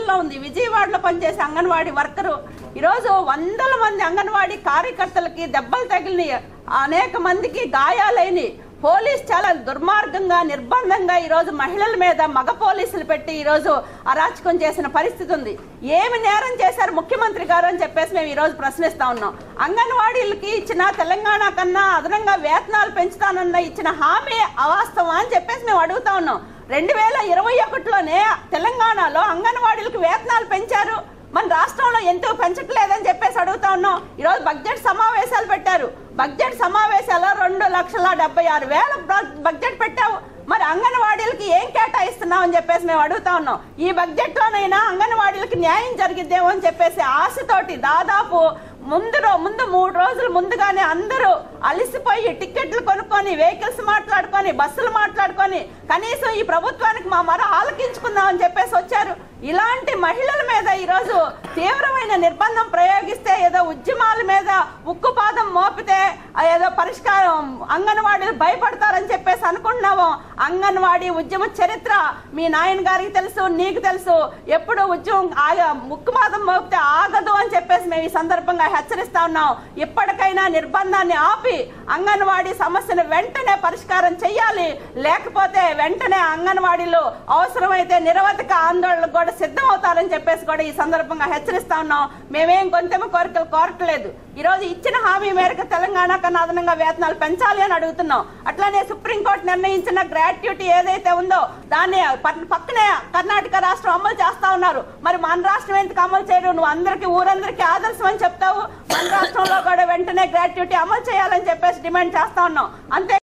హాస్పిటల్లో ఉంది. విజయవాడలో పనిచేసే అంగన్వాడీ వర్కరు ఈరోజు వందల మంది అంగన్వాడీ కార్యకర్తలకి దెబ్బలు తగిలినాయి, అనేక మందికి గాయాలైనవి. పోలీస్ చాలా దుర్మార్గంగా నిర్బంధంగా ఈరోజు మహిళల మీద మగ పోలీసులు పెట్టి ఈరోజు అరాచకం చేసిన పరిస్థితి ఉంది. ఏమి నేరం చేశారు ముఖ్యమంత్రి గారు అని చెప్పేసి మేము ఈరోజు ప్రశ్నిస్తా ఉన్నాం. అంగన్వాడీలకి ఇచ్చిన తెలంగాణ కన్నా అదనంగా వేతనాలు పెంచుతానన్న ఇచ్చిన హామీ అవాస్తవం అని చెప్పేసి మేము అడుగుతా ఉన్నాం. 2021లోనే తెలంగాణలో అంగన్వాడీలకు వేతనాలు పెంచారు, మన రాష్ట్రంలో ఎందుకు పెంచట్లేదని చెప్పేసి అడుగుతా ఉన్నాం. ఈరోజు బడ్జెట్ సమావేశాలు పెట్టారు. బడ్జెట్ సమావేశాల్లో 2,76,000 బడ్జెట్ పెట్టావు, మరి అంగన్వాడీలకి ఏం కేటాయిస్తున్నావు అని చెప్పేసి మేము అడుగుతా ఉన్నాం. ఈ బడ్జెట్లోనైనా అంగన్వాడీలకి న్యాయం జరిగిద్దేమో అని చెప్పేసి ఆశతోటి దాదాపు ముందు 3 రోజులు ముందుగానే అందరూ అలిసిపోయి టికెట్లు కొనుక్కొని వెహికల్స్ మాట్లాడుకొని బస్సులు మాట్లాడుకొని కనీసం ఈ ప్రభుత్వానికి మా మర ఆలకించుకుందాం అని చెప్పేసి వచ్చారు. ఇలాంటి మహిళల మీద ఈరోజు తీవ్రమైన నిర్బంధం ప్రయోగిస్తే ఏదో ఉద్యమాల మీద ఉక్కుపాదం మోపితే ఏదో పరిష్కారం అంగన్వాడీలు భయపడతారని చెప్పేసి అనుకుంటున్నాము. అంగన్వాడీ ఉద్యమ చరిత్ర మీ నాయన గారికి తెలుసు, నీకు తెలుసు. ఎప్పుడు ఉద్యమం ఉక్కుపాదం మోపితే ఆగదు అని చెప్పేసి మేము ఈ సందర్భంగా హెచ్చరిస్తా ఉన్నాం. ఇప్పటికైనా నిర్బంధాన్ని ఆపి అంగన్వాడీ సమస్యను వెంటనే పరిష్కారం చెయ్యాలి, లేకపోతే వెంటనే అంగన్వాడీలు అవసరమైతే నిరవధిక ఆందోళనకు కూడా సిద్ధం అవుతారని చెప్పేసి కూడా ఈ సందర్భంగా హెచ్చరిస్తా ఉన్నాం. మేమేం కొంచెం కోరికలు కోరట్లేదు. ఈరోజు ఇచ్చిన హామీ మేరకు తెలంగాణ కన్నా అదనంగా వేతనాలు పెంచాలి అని అడుగుతున్నాం. అట్లానే సుప్రీంకోర్టు నిర్ణయించిన గ్రాట్యుటీ ఏదైతే ఉందో దాన్ని పక్కనే కర్ణాటక రాష్ట్రం అమలు చేస్తా ఉన్నారు. మరి మన రాష్ట్రం ఎందుకు అమలు చేయడం? నువ్వు అందరికీ ఊరందరికీ ఆదర్శం అని చెప్తావు, మన రాష్ట్రంలో కూడా వెంటనే గ్రాట్యుటీ అమలు చేయాలని చెప్పేసి డిమాండ్ చేస్తా ఉన్నాం. అంతే.